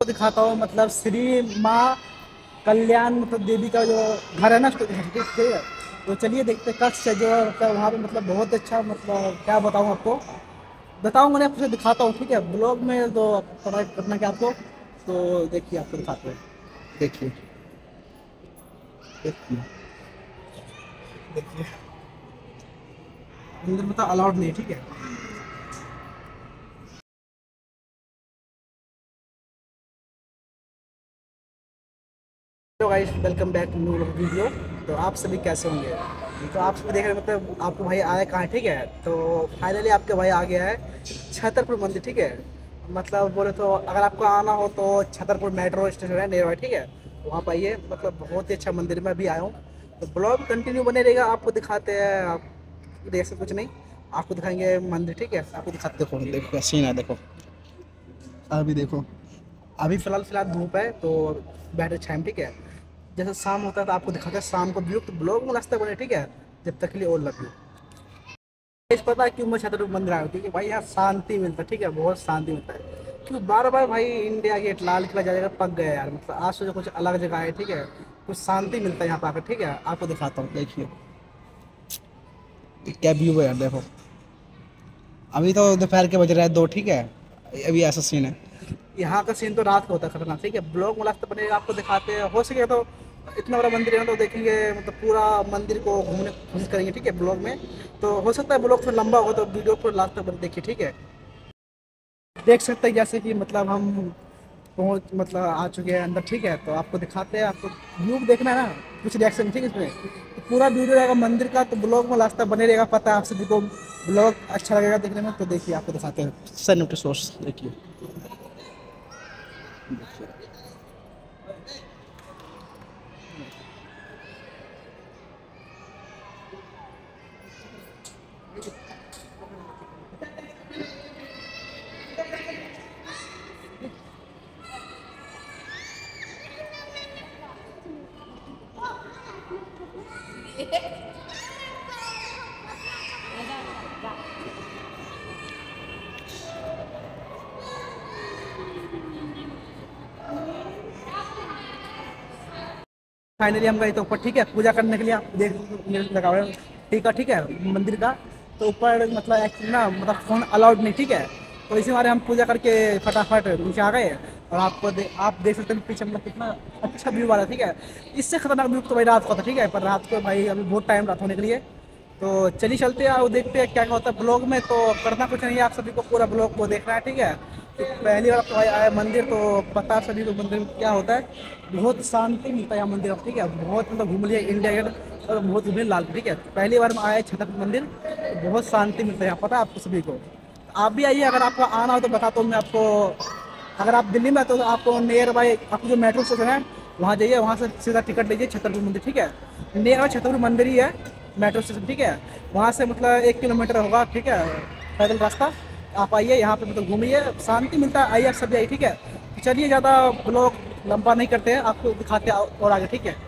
आपको दिखाता हूँ मतलब श्री माँ कल्याण मतलब देवी का जो घर है ना उसको ठीक है। तो चलिए देखते हैं कक्ष है जो मतलब वहाँ पे मतलब बहुत अच्छा मतलब क्या बताऊँ आपको, बताऊँगा नहीं आपको दिखाता हूँ ठीक है ब्लॉग में। तो पता करना क्या आपको, तो देखिए आपको दिखाते हैं। देखिए देखिए देखिए अंदर मतलब अलाउड नहीं है ठीक है। Hello guys, welcome back to new video. तो आप सभी कैसे होंगे? तो आप सभी देख रहे हैं मतलब आपको भाई आया कहाँ है ठीक है। तो फाइनली आपके भाई आ गया है छतरपुर मंदिर ठीक है। मतलब बोले तो अगर आपको आना हो तो छतरपुर मेट्रो स्टेशन है नियर बाई ठीक है, तो वहाँ पर आइए। मतलब बहुत ही अच्छा मंदिर में अभी आया हूँ। तो ब्लॉग कंटिन्यू बने रहेगा, आपको दिखाते हैं। आप देख सकते कुछ नहीं, आपको दिखाएंगे मंदिर ठीक है। आपको दिखाते देखो देखो सीन है देखो। अभी देखो, अभी फिलहाल धूप है तो बैठे छाए में ठीक है। जैसे शाम होता है तो आपको दिखाते हैं शाम को व्यू, तो ब्लॉग में रास्ते बने ठीक है। जब तक के लिए और लव यू। इस पता है क्यों मैं छतरपुर मंदिर आया हूँ? ठीक है भाई, यहाँ शांति मिलता है ठीक है, बहुत शांति मिलता है। क्यों बार बार भाई इंडिया गेट लाल किला जाएगा पक गया यार। मतलब आज सोचो कुछ अलग जगह है ठीक है, कुछ शांति मिलता है यहाँ पर आकर ठीक है। आपको दिखाता हूँ देखिए क्या व्यू है यार देखो। अभी तो दोपहर के बज रहे हैं 2 ठीक है। अभी ऐसा सीन है। यहाँ का सीन तो रात को होता है खतरनाक ठीक है। ब्लॉग में रास्ते बनेगा, आपको दिखाते हैं। हो सके तो इतना बड़ा मंदिर है ना तो देखेंगे, मतलब पूरा मंदिर को घूमने की कोशिश करेंगे ठीक है ब्लॉग में। तो हो सकता है ब्लॉग थोड़ा लंबा होगा तो वीडियो को लास्ट तक देखिए ठीक है। देख सकते हैं जैसे कि मतलब हम पहुँच मतलब आ चुके हैं अंदर ठीक है। तो आपको दिखाते हैं, आपको व्यू देखना है ना, कुछ रिएक्शन ठीक है इसमें। तो पूरा वीडियो रहेगा मंदिर का, तो ब्लॉग में लास्ट तक बने रहेगा। पता है आप सभी को ब्लॉग अच्छा लगेगा देखने में। तो देखिए आपको दिखाते हैं सन न्यूट्री सोर्स देखिए। फाइनली हम गए तो ऊपर ठीक है पूजा करने के लिए। आप देख लगा हुआ है ठीक है मंदिर का। तो ऊपर मतलब एक्चुअली ना मतलब फ़ोन अलाउड नहीं ठीक है। तो इसी बारे हम पूजा करके फटाफट नीचे आ गए। और आप देख सकते हैं पीछे मतलब कितना अच्छा व्यू आ रहा है ठीक है। इससे खतरनाक व्यू तो भाई रात को था ठीक है, पर रात को भाई अभी बहुत टाइम रात होने के लिए। तो चलिए चलते हैं और देखते हैं क्या क्या होता है ब्लॉग में। तो करना कुछ नहीं है, आप सभी को पूरा ब्लॉग को देखना है ठीक है। तो पहली बार आपको आया मंदिर तो पता सभी को मंदिर में क्या होता है। बहुत शांति मिलता है यहाँ मंदिर ठीक है। बहुत मतलब घूम लिया इंडिया गेट और बहुत घूमे लाल ठीक है। पहली बार हम आए छतरपुर मंदिर, तो बहुत शांति मिलता है यहाँ, पता है आपको सभी को। आप भी आइए, अगर आपको आना हो तो बताता हूँ मैं आपको। अगर आप दिल्ली में तो आपको नियर बाई आपको जो मेट्रो स्टेशन है वहाँ जाइए, वहाँ से सीधा टिकट लीजिए छतरपुर मंदिर ठीक है। नियर बाई छतरपुर मंदिर ही है मेट्रो स्टेशन ठीक है। वहाँ से मतलब 1 किलोमीटर होगा ठीक है पैदल रास्ता। आप आइए यहाँ पे मतलब घूमिए, शांति मिलता है। आइए आप सभी आइए ठीक है। तो चलिए ज़्यादा ब्लॉग लंबा नहीं करते हैं, आपको दिखाते हैं और आगे ठीक है।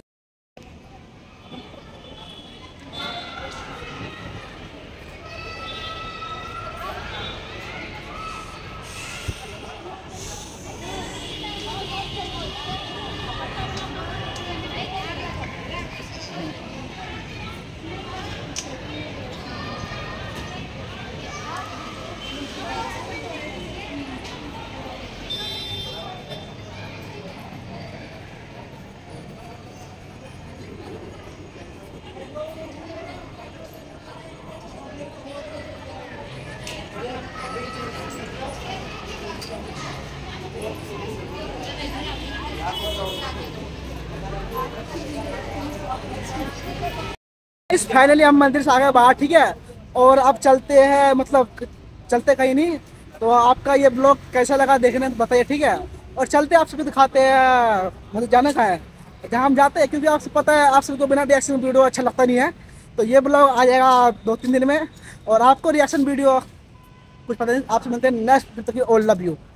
इस फाइनली हम मंदिर से आ गए बाहर ठीक है। और अब चलते हैं मतलब चलते कहीं नहीं। तो आपका ये ब्लॉग कैसा लगा देखने में बताइए ठीक है। और चलते आप सबको दिखाते हैं मतलब जाना कहाँ है जहाँ हम जाते हैं, क्योंकि आपसे पता है आप सबको बिना रिएक्शन वीडियो अच्छा लगता नहीं है। तो ये ब्लॉग आ जाएगा 2-3 दिन में। और आपको रिएक्शन वीडियो कुछ पता नहीं, आपसे मिलते हैं नेक्स्ट। तक की ऑल लव यू।